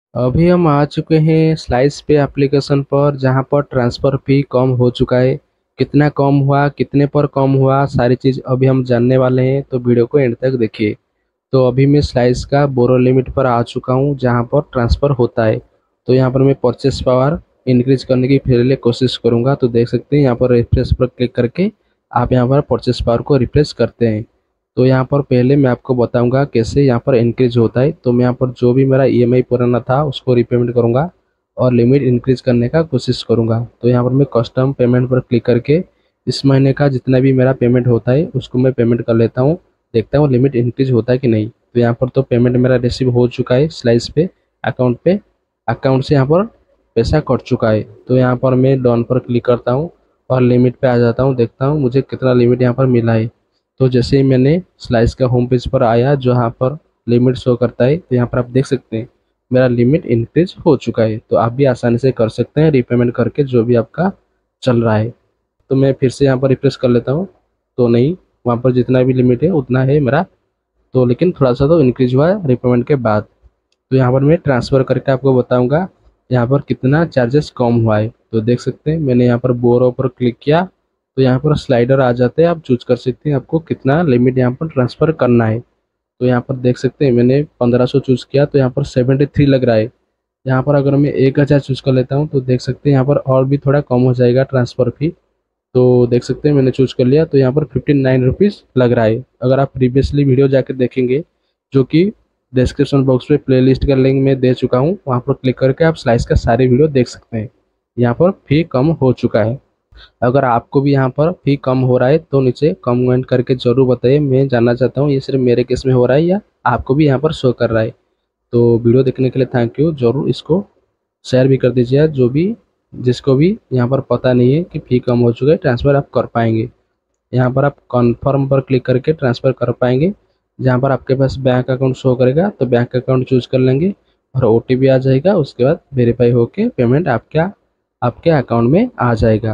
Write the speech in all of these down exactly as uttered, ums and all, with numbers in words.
अभी हम आ चुके हैं स्लाइस पे एप्लीकेशन पर, जहां पर ट्रांसफ़र फी कम हो चुका है। कितना कम हुआ, कितने पर कम हुआ, सारी चीज़ अभी हम जानने वाले हैं, तो वीडियो को एंड तक देखिए। तो अभी मैं स्लाइस का बोरो लिमिट पर आ चुका हूं, जहां पर ट्रांसफ़र होता है। तो यहाँ पर मैं परचेस पावर इंक्रीज करने की फिर लिए कोशिश करूंगा। तो देख सकते हैं यहाँ पर रिफ्रेश पर क्लिक करके आप यहाँ पर परचेस पावर को रिफ्रेश करते हैं। तो यहाँ पर पहले मैं आपको बताऊंगा कैसे यहाँ पर इंक्रीज होता है। तो मैं यहाँ पर जो भी मेरा ईएमआई पुराना था उसको रीपेमेंट करूंगा और लिमिट इंक्रीज करने का कोशिश करूंगा। तो यहाँ पर मैं कस्टम पेमेंट पर क्लिक करके इस महीने का जितना भी मेरा पेमेंट होता है उसको मैं पेमेंट कर लेता हूँ। देखता हूँ लिमिट इंक्रीज होता है कि नहीं। तो यहाँ पर तो पेमेंट मेरा रिसीव हो चुका है स्लाइस पे अकाउंट पे। अकाउंट से यहाँ पर पैसा कट चुका है। तो यहाँ पर मैं डॉन पर क्लिक करता हूँ और लिमिट पे आ जाता हूँ, देखता हूँ मुझे कितना लिमिट यहाँ पर मिला है। तो जैसे ही मैंने स्लाइस का होम पेज पर आया जो यहाँ पर लिमिट शो करता है, तो यहाँ पर आप देख सकते हैं मेरा लिमिट इंक्रीज हो चुका है। तो आप भी आसानी से कर सकते हैं रीपेमेंट करके जो भी आपका चल रहा है। तो मैं फिर से यहाँ पर रिफ्रेश कर लेता हूँ। तो नहीं, वहाँ पर जितना भी लिमिट है उतना है मेरा। तो लेकिन थोड़ा सा तो इंक्रीज हुआ है रीपेमेंट के बाद। तो यहाँ पर मैं ट्रांसफ़र करके आपको बताऊंगा यहाँ पर कितना चार्जेस कम हुआ है। तो देख सकते हैं मैंने यहाँ पर बोरो पर क्लिक किया, तो यहाँ पर स्लाइडर आ जाते हैं, आप चूज कर सकते हैं आपको कितना लिमिट यहाँ पर ट्रांसफ़र करना है। तो यहाँ पर देख सकते हैं मैंने पंद्रह सौ चूज़ किया, तो यहाँ पर सेवेंटी थ्री लग रहा है। यहाँ पर अगर मैं एक हज़ार चूज़ कर लेता हूँ तो देख सकते हैं यहाँ पर और भी थोड़ा कम हो जाएगा ट्रांसफ़र फी। तो देख सकते हैं मैंने चूज कर लिया, तो यहाँ पर फिफ्टी नाइन रुपीज़ लग रहा है। अगर आप प्रीवियसली वीडियो जाकर देखेंगे, जो कि डिस्क्रिप्शन बॉक्स पे प्लेलिस्ट का लिंक मैं दे चुका हूँ, वहाँ पर क्लिक करके आप स्लाइस का सारे वीडियो देख सकते हैं। यहाँ पर फी कम हो चुका है। अगर आपको भी यहाँ पर फी कम हो रहा है तो नीचे कमेंट करके जरूर बताइए, मैं जानना चाहता हूँ ये सिर्फ मेरे केस में हो रहा है या आपको भी यहाँ पर शो कर रहा है। तो वीडियो देखने के लिए थैंक यू। जरूर इसको शेयर भी कर दीजिए, जो भी जिसको भी यहाँ पर पता नहीं है कि फ़ी कम हो चुका है, ट्रांसफ़र आप कर पाएंगे। यहाँ पर आप कन्फर्म पर क्लिक करके ट्रांसफ़र कर पाएंगे। जहाँ पर आपके पास बैंक अकाउंट शो करेगा तो बैंक अकाउंट चूज कर लेंगे और ओटीपी आ जाएगा। उसके बाद वेरीफाई होके पेमेंट आपके आपके अकाउंट में आ जाएगा।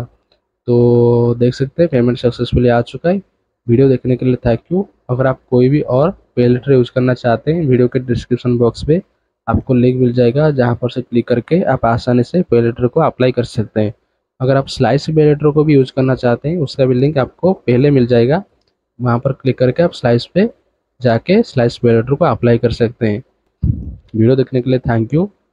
तो देख सकते हैं पेमेंट सक्सेसफुली आ चुका है। वीडियो देखने के लिए थैंक यू। अगर आप कोई भी और पे लेटर यूज करना चाहते हैं, वीडियो के डिस्क्रिप्शन बॉक्स पे आपको लिंक मिल जाएगा, जहाँ पर से क्लिक करके आप आसानी से पे लेटर को अप्लाई कर सकते हैं। अगर आप स्लाइस पे लेटर को भी यूज करना चाहते हैं, उसका भी लिंक आपको पहले मिल जाएगा। वहाँ पर क्लिक करके आप स्लाइस पे जाके स्लाइस पे लेटर को अप्लाई कर सकते हैं। वीडियो देखने के लिए थैंक यू।